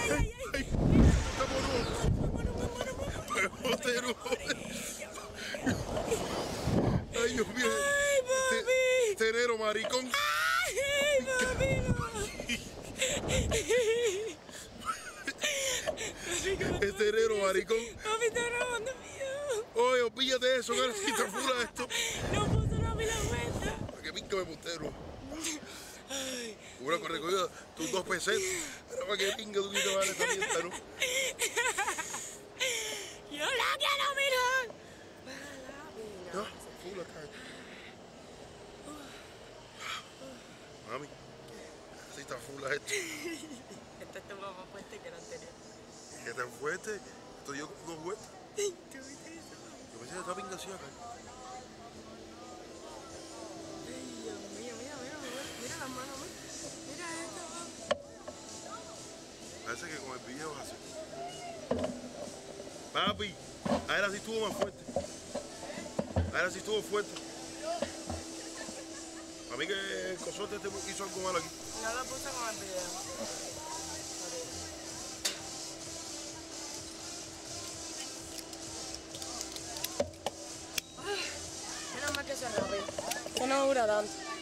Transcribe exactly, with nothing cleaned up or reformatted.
ay, ay. Botero. Ay, Dios mío. Ay, papi. Tenero, maricón. Ay, papi, no. Es tenero, maricón. Papi, está grabando mío. Oye, olvídate de eso, que ahora sí te fula esto. No puso la pila cuenta. Para que pinca me putero. Una con recogido tus dos pesetas. Ahora para que pinga tú quitas vale esta mierda, ¿no? Yo la quiero mirar. No, fula acá. Mami, así está fula esto. Esto está más fuerte que lo anterior. ¿Es tan fuerte? Esto yo como dos vueltas. ¿Tú viste eso? Yo pensé que estaba pinga así acá. Ay, Dios mío, mira, mira, mira, mira las manos, mira esto, papi. Parece que con el video es así. Papi, ahora sí estuvo más fuerte. Ahora sí estuvo fuerte. A mí que el cosote este hizo algo malo aquí. No lo puse con el video. Menos mal que se rápido. Que no dura tanto.